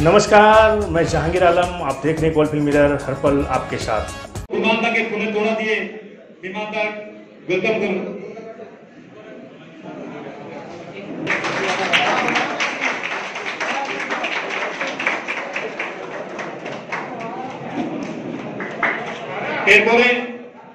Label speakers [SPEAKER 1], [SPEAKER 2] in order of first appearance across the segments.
[SPEAKER 1] नमस्कार, मैं जहांगीर आलम। आप देख रहे हैं गोल्ड फिल्म मिरर, हर पल आपके साथ।
[SPEAKER 2] विमानता के पुणे तोड़ा दिए विमानता वेलकम करो। एयरपोर्ट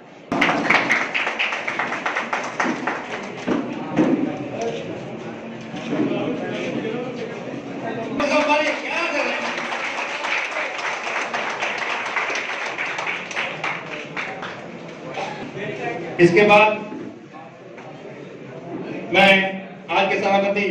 [SPEAKER 2] इसके बाद मैं आज के सभापति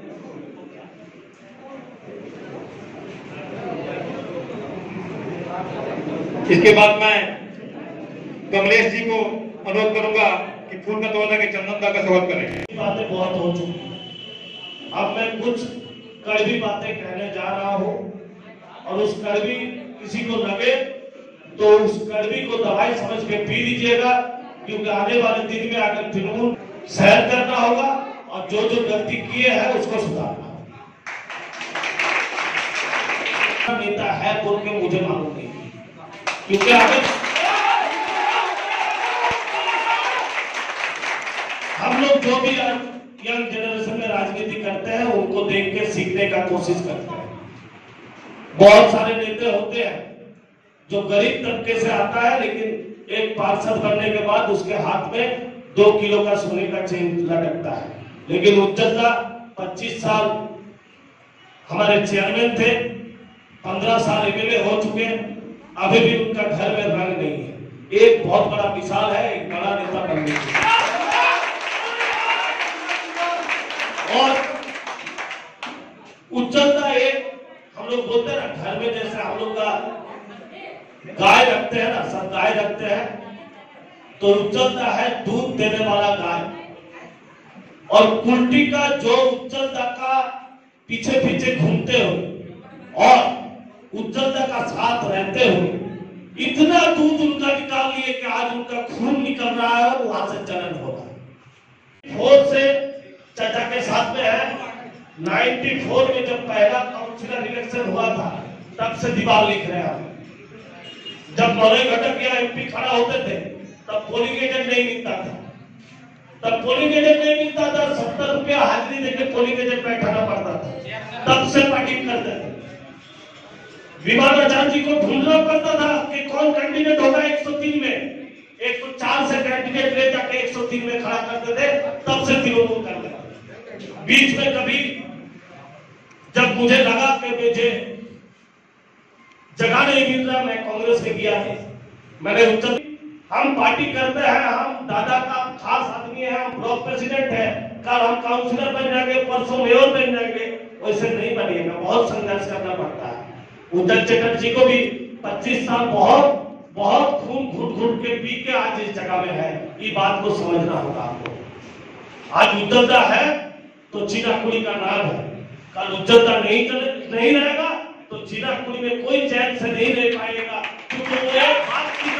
[SPEAKER 2] कमलेश जी को अनुरोध करूंगा कि फूल का तोड़ने के चंदनता का स्वागत करें।
[SPEAKER 3] बातें बहुत हो चुकी, अब मैं कुछ कड़वी बातें कहने जा रहा हूं और उस कड़वी किसी को लगे तो उस कड़वी को दवाई समझ के पी लीजिएगा, क्योंकि आने वाले दिन में अगर तृणमूल सहन करना होगा और जो जो गलती किए हैं उसको सुधारना नेता है बोल के मुझे मालूम नहीं, क्योंकि अगर हम लोग जो भी यंग जनरेशन में राजनीति करते हैं उनको देख के सीखने का कोशिश करते हैं। बहुत सारे नेता होते हैं जो गरीब तबके से आता है, लेकिन एक पार्षद बनने के बाद उसके हाथ में 2 किलो का सोने का चेन लटकता है। लेकिन उज्जवला 25 साल हमारे चेयरमैन थे, 15 साल एमएलए हो चुके, अभी भी उनका घर में रंग नहीं है। एक बहुत बड़ा मिसाल है एक बड़ा नेता बनने की। और उज्जवला एक हम लोग बोलते हैं ना, घर में जैसे हम लोग का गाय रखते हैं ना, सब गाय रखते हैं, तो उज्जवला है दूध देने वाला गाय। और कुल्टी का जो उज्जवला का पीछे पीछे घूमते हो और उज्जवला का साथ रहते हो, इतना दूध उनका निकाल लिए कि आज उनका खून निकल रहा है और वहां से जलन हो रहा है। 4 से चाचा के साथ में है। 94 में जब पहला काउंसिलर इलेक्शन हुआ था तब से दीवार लिख रहे हैं। जब मौलवी घटक या एमपी खड़ा होते थे तब पोलिंग एजेंट नहीं मिलता था, 70 रुपया हाजिरी देके पोलिंग एजेंट बैठाना पड़ता था। तब से पार्टी करते थे। विमानाचार्य जी को ढूंढना पड़ता था कि कौन कैंडिडेट होगा 103 में, 104 से कैंडिडेट ले जाके 103 में खड़ा करते थे, तब से तृणमूल करते थे। बीच में कभी जब मुझे लगा कि मुझे जगह नहीं मिल रहा, मैं कांग्रेस में गया था। मैंने हम पार्टी करते हैं, हम दादा का खास आदमी है, हम ब्लॉक प्रेसिडेंट है, कल हम काउंसिलर बन जाएंगे, परसों मेयर बन जाएंगे, वैसे नहीं बनिएगा। बहुत संघर्ष करना पड़ता है। उद्धव चटर्जी को भी 25 साल बहुत खून घुट घुट के पी के आज इस जगह में है। ये बात को समझना होगा आपको। आज उज्जवला है तो चीनाकुड़ी का नाम है, कल उज्जवला नहीं रहेगा तो चीनाकुड़ी में कोई चैन से नहीं रह पाएगा, क्योंकि वो एक बात की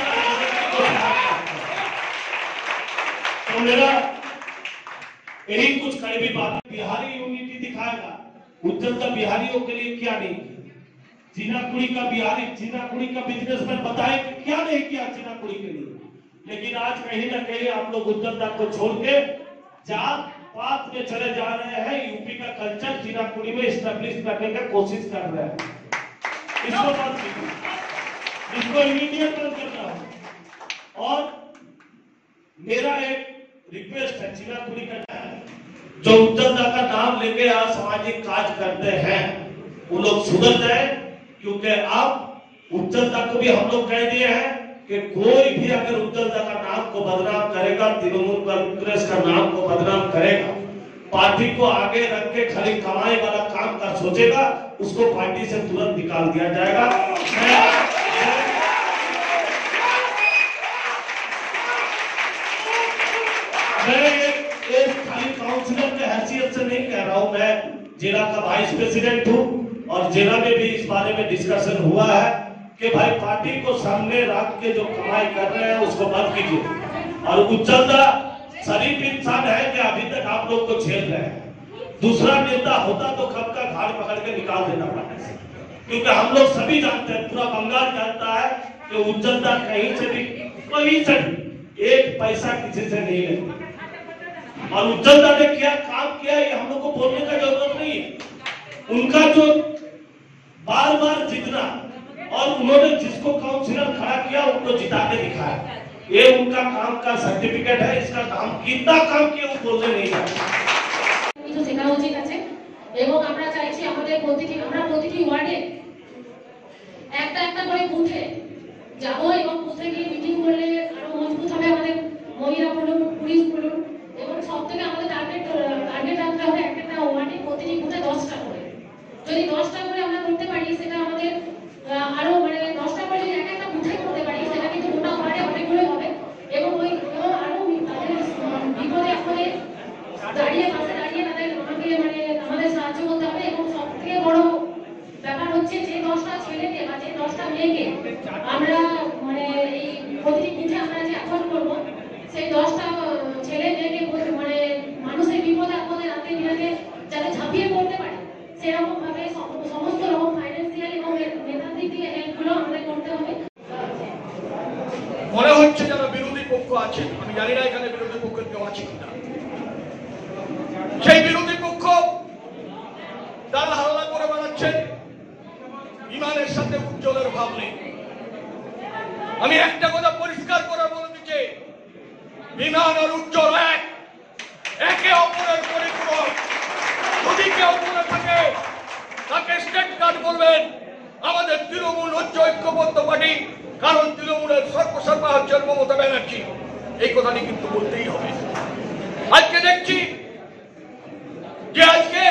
[SPEAKER 3] तो मेरा यही कुछ कड़वी बात। बिहारी यूनिटी दिखाएगा, उज्जवला बिहारियों के लिए क्या नहीं किया, चीनाकुड़ी का बिहारी चीनाकुड़ी का बिजनेसमैन बताए क्या नहीं किया चीनाकुड़ी के लिए। लेकिन आज कहीं ना कहीं आप लोग उज्जवला को छोड़ के जात पात में चले जा रहे हैं। यूपी का कल्चर चीनाकुड़ी में स्टैब्लिश करने का कोशिश कर रहे हैं। इसको बात कीजिए, इसको इमीडिएट बंद करना है। और मेरा एक रिक्वेस्ट है, चीनाकुड़ी का जो उज्जवला का नाम लेके आज सामाजिक कार्य करते हैं वो लोग सुधर जाए, क्योंकि अब उज्जवला को भी हम लोग कह दिए हैं कि कोई भी अगर उज्जवला का नाम को बदनाम करेगा, तृणमूल कांग्रेस का नाम को बदनाम करेगा, पार्टी को आगे रख के खाली कमाई वाला काम का सोचेगा, उसको पार्टी से तुरंत निकाल दिया जाएगा। मैं एक खाली काउंसिलर के हैसियत से नहीं कह रहा हूं, मैं जिला का वाइस प्रेसिडेंट हूं और जिला में भी इस बारे में डिस्कशन हुआ है कि भाई पार्टी को सामने रख के जो कमाई कर रहे हैं उसको बंद कीजिए। और उज्जवला शरीफ इंसान है कि अभी तक आप लोग को झेल रहे हैं। दूसरा नेता होता तो कब का घाड़ पकड़ के निकाल देना पार्टी से। क्योंकि हम लोग सभी जानते हैं, पूरा बंगाल जानता है कि उज्ज्वलता कहीं से भी एक पैसा किसी से नहीं लेती। और उज्ज्वलता ने क्या काम किया ये हम लोग को बोलने का जरूरत नहीं है। उनका जो बार बार जीतना और उन्होंने जिसको काउंसिलर खड़ा किया उनको जिता के दिखाया, ये उनका काम का सर्टिफिकेट है। इसका काम कितना काम किया वो बोलने नहीं जाता।
[SPEAKER 4] কিছু শেখা উচিত আছে এবং আমরা চাইছি আমাদের প্রতিটি ওয়ার্ডে একটা করে বুথে যাব এবং বুথে গিয়ে মিটিং করলে আরো মজবুত হবে আমাদের মহিলা বলুন, পুলিশ বলুন, এবং সবথেকে আমাদের টার্গেট রাখতে হবে একটা ওয়ার্ডে প্রতিটি বুথে 10টা করে। যদি 10টা করে আমরা করতে পারি সেটা আমাদের আরো 10টা করে যদি একটা বুথে করতে পারি সেটা কিন্তু গোটা ওয়ার্ডে অনেকগুলো হবে এবং আরো তাদের বিপদে আপদে পাশে দাঁড়িয়ে আমাদের সাহায্য করতে হবে। এবং সবথেকে বড় ব্যাপার হচ্ছে যে 10টা ছেলেকে বা যে 10টা মেয়েকে আমরা এই প্রতিটি বুথে আমরা যে অ্যাফোর্ড করবো সেই 10টা ছেলে মেয়েকে মানুষের বিপদে আপদে রাতে বিরাতে যাতে ঝাঁপিয়ে পড়তে পারে সেরকম ভাবে সমস্ত রকম ফাইন্যান্সিয়াল এবং মেধার দিক থেকে হেল্পগুলো আমাদের করতে হবে।
[SPEAKER 5] মনে হচ্ছে যারা বিরোধী পক্ষ আছেন, আমি জানি না এখানে বিরোধী পক্ষের কেউ আছে কিনা, সেই বিরোধী পক্ষ তারা হাল্লা করে বেড়াচ্ছেন বিমানের সাথে উজ্জ্বলের ভাব নেই। আমি একটা কথা পরিষ্কার করে বলে দিচ্ছি, বিমান আর উজ্জ্বল একে অপরের পরিপূরক। যদি কেউ করে থাকে তাকে স্টেট কার্ড বলবেন। আমাদের তৃণমূল হচ্ছে ঐক্যবদ্ধ পার্টি, কারণ তৃণমূলের সর্বসর্বা হচ্ছে মমতা ব্যানার্জি। এই কথাটি কিন্তু বলতেই হবে। আজকে দেখছি যে আজকে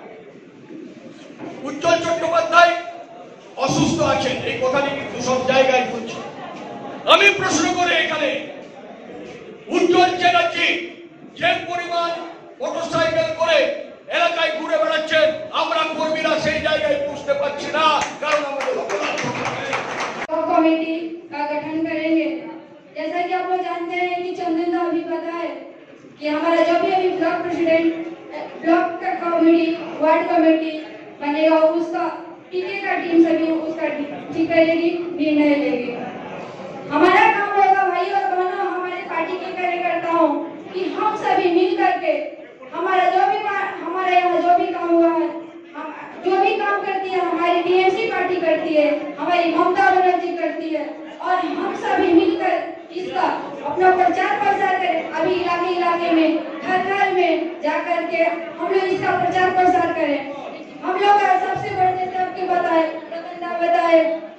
[SPEAKER 5] উজ্জ্বল চট্টোপাধ্যায় অসুস্থ আছেন, এই কথাটি কিন্তু সব জায়গায় বলছে। আমি প্রশ্ন করে এখানে উজ্জ্বল চ্যাটার্জি যে পরিমাণ মোটরসাইকেল করে এলাকায় ঘুরে বেড়াচ্ছেন, আমরা কর্মীরা সেই জায়গায় পৌঁছতে পারছি না, কারণ আমাদের
[SPEAKER 6] कमेटी का गठन करेंगे। जैसा कि आप लोग जानते हैं कि चंदन दा अभी पता है कि हमारा जो भी अभी ब्लॉक प्रेसिडेंट, ब्लॉक का कमेटी, वार्ड कमेटी बनेगा उसका टीके का टीम सभी उसका ठीक करेगी, निर्णय लेगी। हमारा काम होगा भाई और बहनों, हमारे पार्टी के कार्यकर्ताओं कि हम सभी मिल करके हमारा यहाँ जो भी काम हुआ है, जो भी काम करती है हमारी टीएमसी पार्टी करती है, हमारी ममता बनर्जी करती है, और हम सभी मिलकर इसका अपना प्रचार प्रसार करें। अभी इलाके में घर में जाकर के हम लोग इसका प्रचार प्रसार करें। हम लोग सबसे बड़े नेता आपके बताए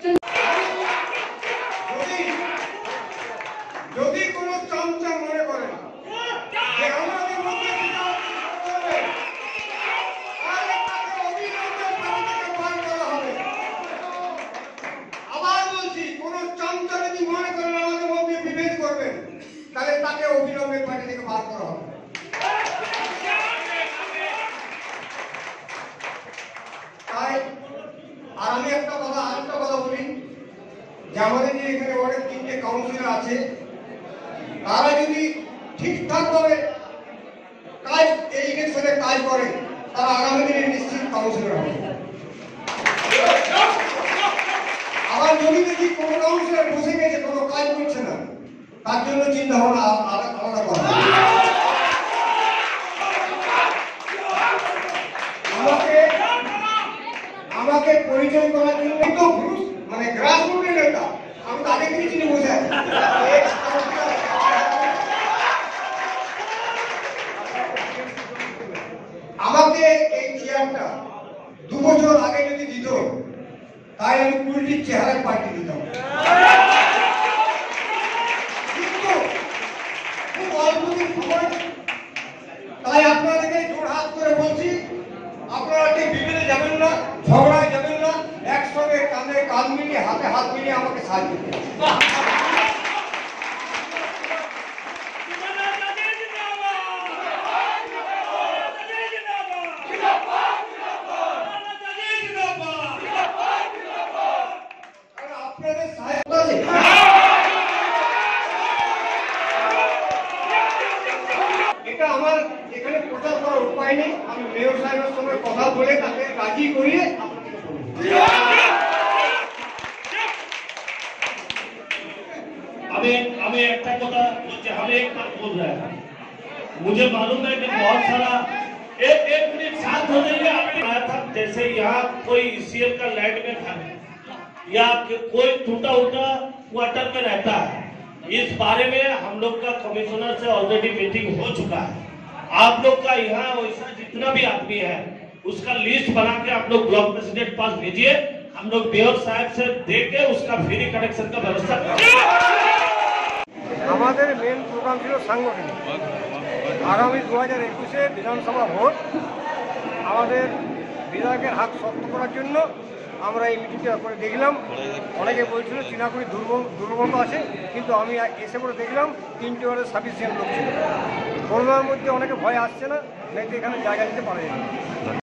[SPEAKER 7] যদি কোনো চমচা মনে করেন যে আমাদের মধ্যে আবার বলছি, কোন চমচা যদি মনে করেন আমাদের মধ্যে বিভেদ করবেন, তাহলে তাকে অবিলম্বে পার্টি থেকে বার করা হবে। তাই আর আমি আরেকটা কথা বলি যে আমাদের যে এখানে অনেক 3টে কাউন্সিলর আছে, তারা যদি ঠিকঠাক ভাবে এই ইলেকশনে কাজ করে, তারা আগামী দিনে নিশ্চিত কাউন্সিলর হবে। আবার যদি দেখি কোনো কাউন্সিলর বসে গেছে, কোনো কাজ করছে না, তার জন্য চিন্তা ভাবনা আলাদা করা। আমাকে পরিচয় করার জন্য তো গ্রাসরুটের নেতা, আমি তাদের কিছু চিনি বসে আছি। আমাকে এই চেয়ারটা 2 বছর আগে যদি দিত, তাই আমি 20টির চেহারায় পার্টি দিতাম। কিন্তু খুব অল্প দিন সময়, তাই আপনাদেরকে জোর হাত করে বলছি, আপনারা ঠিক বিভেদে যাবেন না, ঝগড়ায় যাবেন না, একসঙ্গে কাঁধে কাঁধ মিলিয়ে হাতে হাত মিলিয়ে আমাকে সাহায্য করুন। আপনাদের সাহায্য আছে। এটা আমার এখানে প্রচার করার উপায় নেই। আমি মেয়র সাহেবের সঙ্গে কথা বলে তাকে রাজি করিয়ে আপনাকে বলবো।
[SPEAKER 3] हमें एक हम एक बात बोल रहे हैं। मुझे मालूम है कि बहुत सारा एक मिनट साथ हो जाइए। आपने आया था जैसे यहाँ कोई सीएम का लैंड में था या कोई टूटा उटा क्वार्टर में रहता है, इस बारे में हम लोग का कमिश्नर से ऑलरेडी मीटिंग हो चुका है। आप लोग का यहाँ वैसा जितना भी आदमी है उसका लिस्ट बना के आप लोग ब्लॉक प्रेसिडेंट पास भेजिए, हम लोग मेयर साहब से दे के उसका फ्री कनेक्शन का व्यवस्था करेंगे।
[SPEAKER 7] আমাদের মেন প্রোগ্রাম ছিল সাংগঠনিক। আগামী 2021-এ বিধানসভা ভোট, আমাদের বিধায়কের হাত শক্ত করার জন্য আমরা এই মিটিংটা করে দেখলাম। অনেকে বলছিল চিনাকুড়ি দুর্গম আছে, কিন্তু আমি এসে করে দেখলাম 3টে ওয়ার্ডে সাফিসিয়েন্ট লোক ছিল। করোনার মধ্যে অনেকে ভয় আসছে না, নাকি এখানে জায়গা দিতে পারে না।